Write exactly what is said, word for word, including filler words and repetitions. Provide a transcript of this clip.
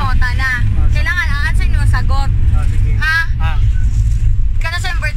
pangutana. Kailangan ang answer nyo sagot. Oh, sige. Ha? Ah. Kana sa number